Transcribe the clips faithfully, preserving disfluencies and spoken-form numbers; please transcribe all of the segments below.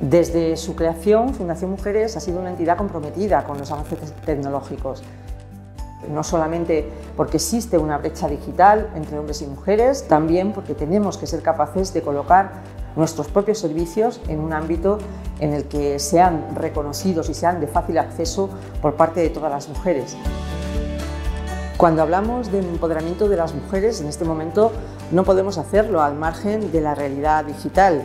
Desde su creación, Fundación Mujeres ha sido una entidad comprometida con los avances tecnológicos. No solamente porque existe una brecha digital entre hombres y mujeres, también porque tenemos que ser capaces de colocar nuestros propios servicios en un ámbito en el que sean reconocidos y sean de fácil acceso por parte de todas las mujeres. Cuando hablamos de empoderamiento de las mujeres, en este momento no podemos hacerlo al margen de la realidad digital.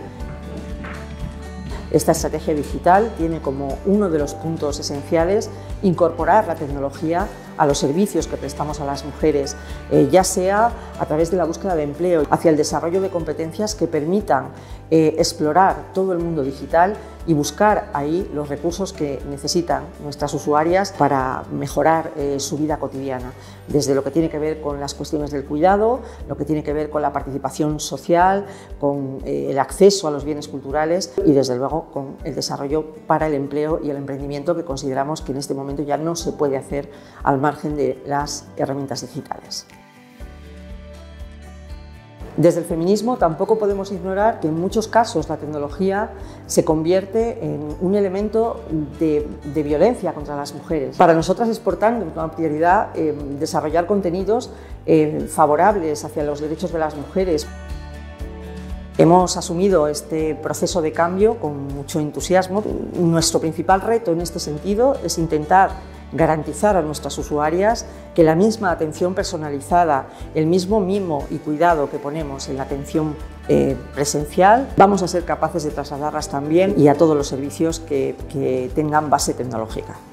Esta estrategia digital tiene como uno de los puntos esenciales incorporar la tecnología a los servicios que prestamos a las mujeres, eh, ya sea a través de la búsqueda de empleo, hacia el desarrollo de competencias que permitan eh, explorar todo el mundo digital y buscar ahí los recursos que necesitan nuestras usuarias para mejorar eh, su vida cotidiana, desde lo que tiene que ver con las cuestiones del cuidado, lo que tiene que ver con la participación social, con eh, el acceso a los bienes culturales y desde luego con el desarrollo para el empleo y el emprendimiento, que consideramos que en este momento ya no se puede hacer al margen de las herramientas digitales. Desde el feminismo tampoco podemos ignorar que en muchos casos la tecnología se convierte en un elemento de, de violencia contra las mujeres. Para nosotras es por tanto una prioridad eh, desarrollar contenidos eh, favorables hacia los derechos de las mujeres. Hemos asumido este proceso de cambio con mucho entusiasmo. Nuestro principal reto en este sentido es intentar garantizar a nuestras usuarias que la misma atención personalizada, el mismo mimo y cuidado que ponemos en la atención eh, presencial, vamos a ser capaces de trasladarlas también y a todos los servicios que, que tengan base tecnológica.